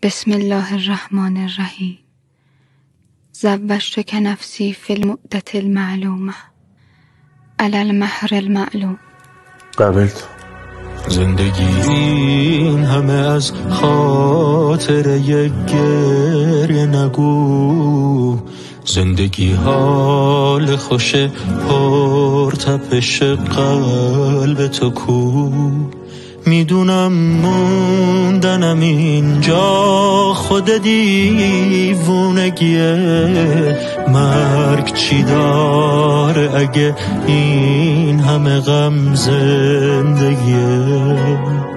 بسم الله الرحمن الرحیم. زوجتک نفسی فی المدة المعلومه علی المهر المعلوم. قبلت. زندگی این همه از خاطر یک گریه نگو، زندگی حال خوش پرتپش قلب تو کو. میدونم موندنم اینجا خود دیوونگیه، مرگ چی داره اگه این همه غم زندگیه.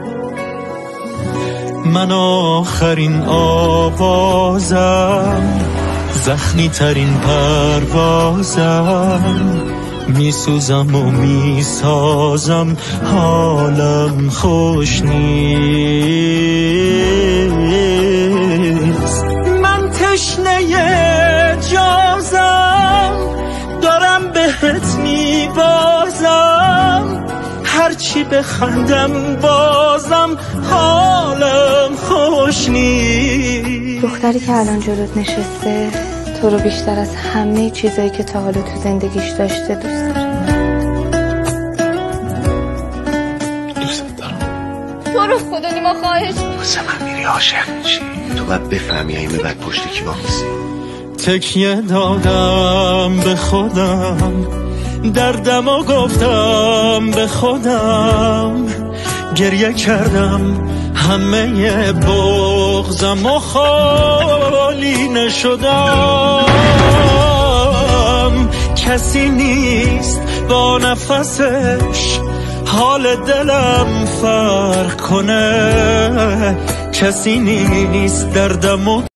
من آخرین آوازم، زخمی ترین پروازم، میسوزم و میسازم، حالم خوش نیست. من تشنه جازم، دارم بهت میبازم، هرچی بخندم بازم حالم خوش نیست. دختری که الان جلوت نشسته تو رو بیشتر از همه چیزایی که تا حالا تو زندگیش داشته دوست داره. دوست دارم. تو رو خدا نیما خواهش واسه من میری عاشق میشی. تو باید بفهمی این به بعد پشت کی واقعی. تکیه دادم به خودم، دردمو گفتم به خودم، گریه کردم همه بغضم و خالی نشدم. کسی نیست با نفسش حال دلم فرق کنه، کسی نیست دردمو